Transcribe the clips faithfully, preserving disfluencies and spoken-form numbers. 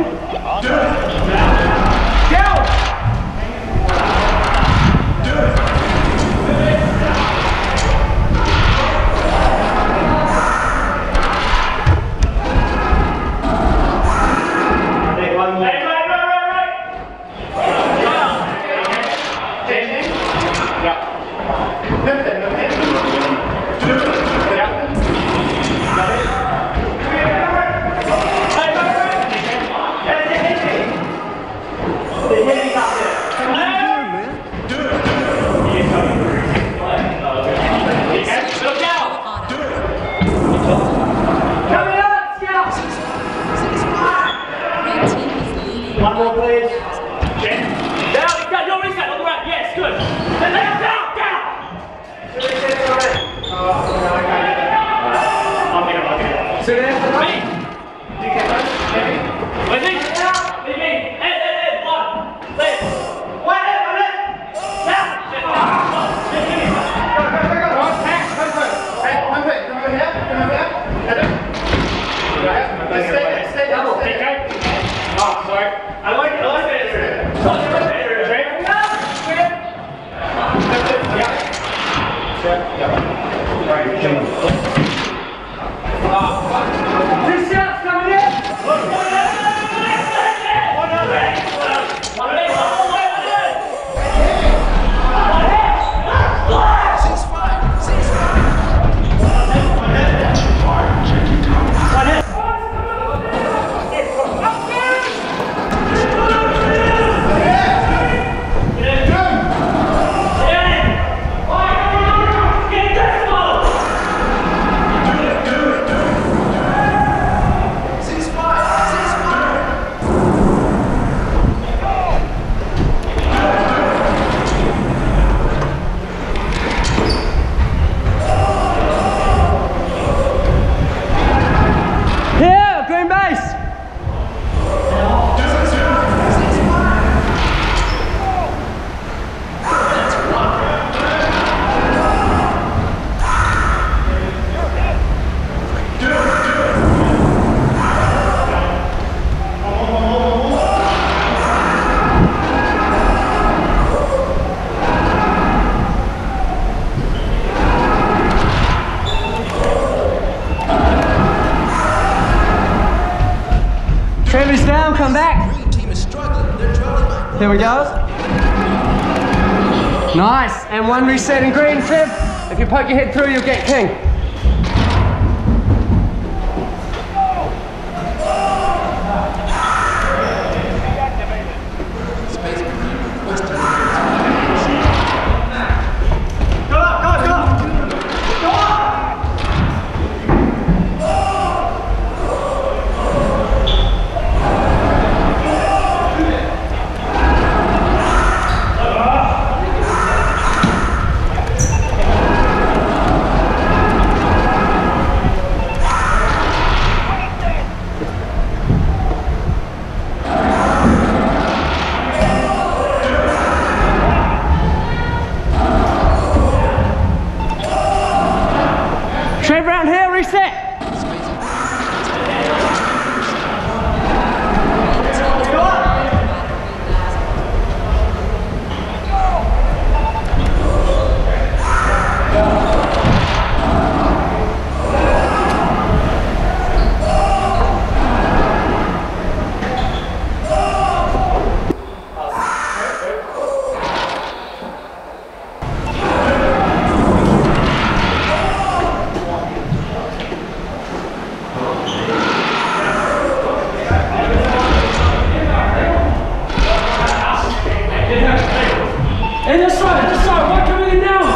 One more, please. Jen. Down, down, your reset on the right. Yes, good. Then down, down, down. Reset, sorry. Oh, okay. I'm going to look at it. Sit down for me. Do you get those? Heavy. With me. With me. Head, head, head. One. Left. One, head, one, head. Down. Step down. Go, go, go, go. Right, back. Come through. Hey, come through. Come over here. Come over here. Head it. Let's stay, stay double. Stay down. Oh, sorry. I like it. I like that area. I like that area. Right? Yeah. Yeah. Right. Come on. Two shots coming in. One other. One other. One other. Six five. Six five. One head. One head. Trevor's down, come back. Green team is struggling. They're trailing by. There we go. Nice. And one reset in green, Trev. If you poke your head through, you'll get king. Around here, reset. And this side, this side, one coming in now.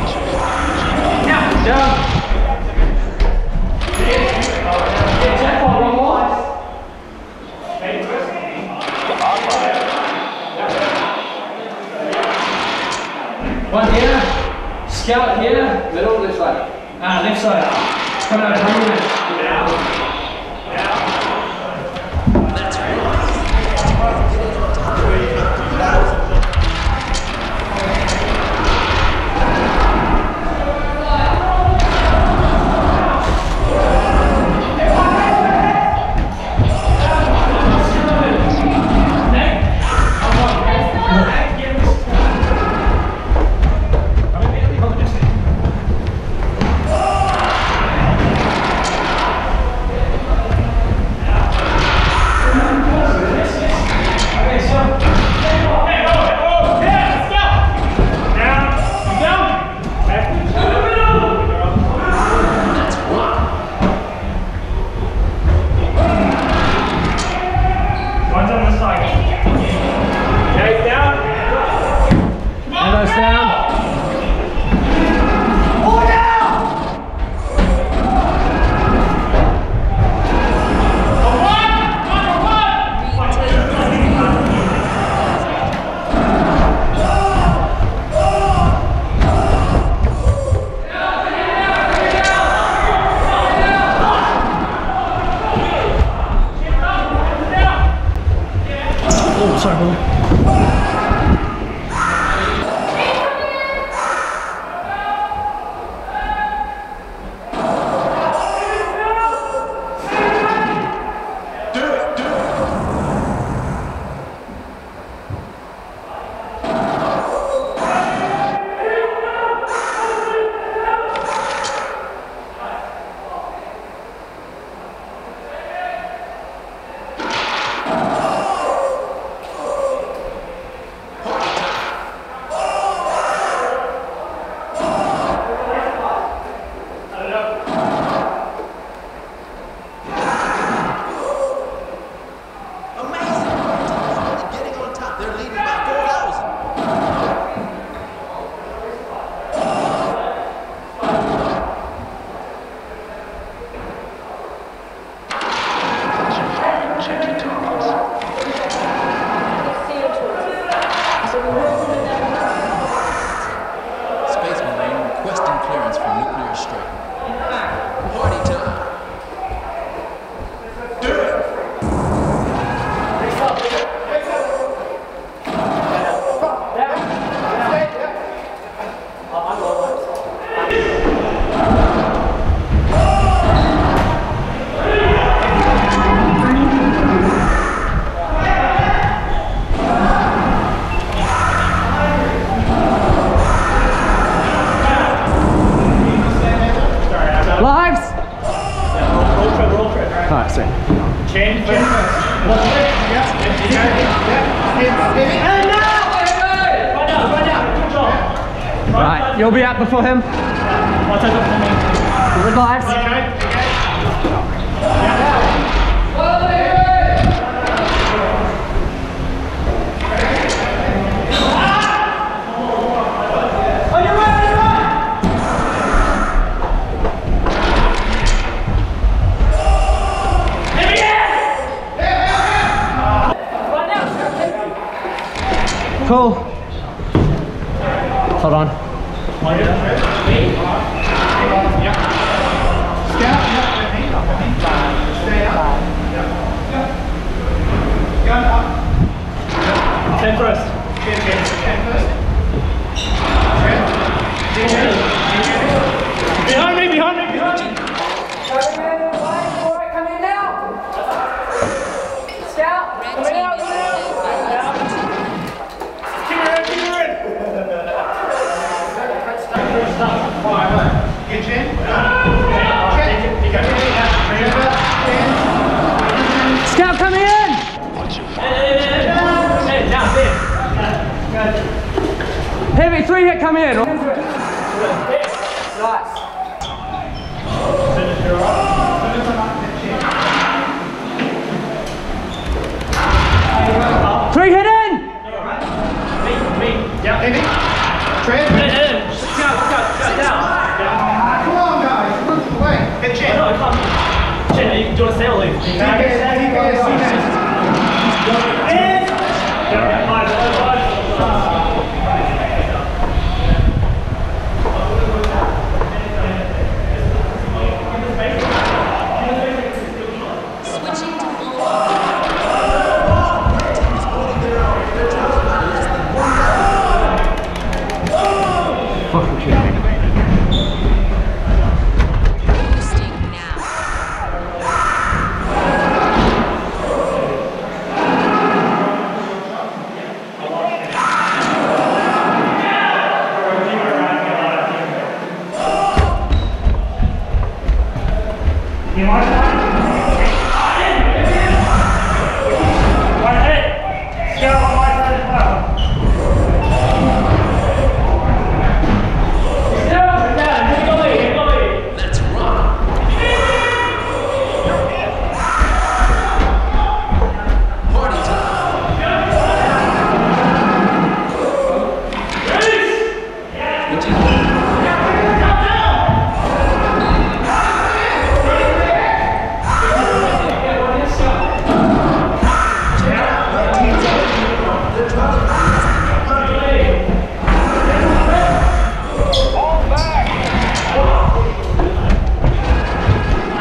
Now, down. Yeah, jackpot, one more. One here, scout here, middle, left side. Ah, left side. Coming out, coming out. Oh, sorry, brother. Right, you'll be out before him. With lives. Cool. Hold on. Ten first. Behind me, behind me, behind me. Come in now. Scout, come in out, come in out. Keep her in, keep her in. Get in. Scout, come in. Hey, down, there. Heavy, three hit, come in. Nice. Three hit in. Me, me. Yeah, Heavy. Tread. Scout, scout, scout, down. Come on, guys. Punch away. Get chin. No, come. Chin, do you want to stay or leave? Fucking kidding me. You want that? One hit. Scout on my side as well. Down, down. Here go lead, here go lead. Let's rock. Party time. Which is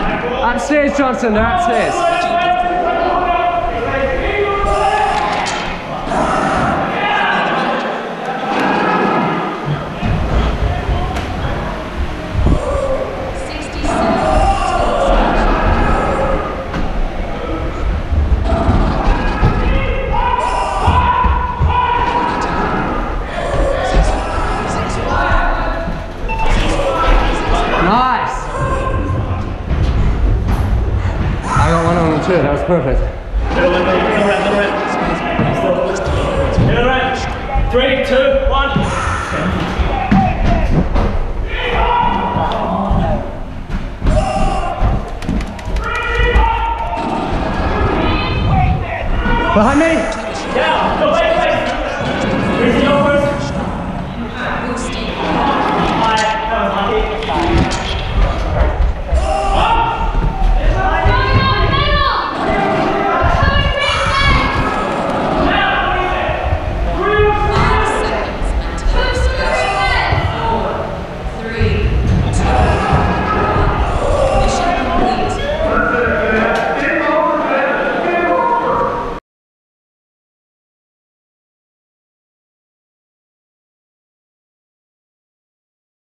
Upstairs, Johnson, they're upstairs. perfect. Middle, middle, middle round, middle round. Middle round. Three, two, one. Behind me. Down. Go wait, wait. Where's the go first? Alright, that was lucky.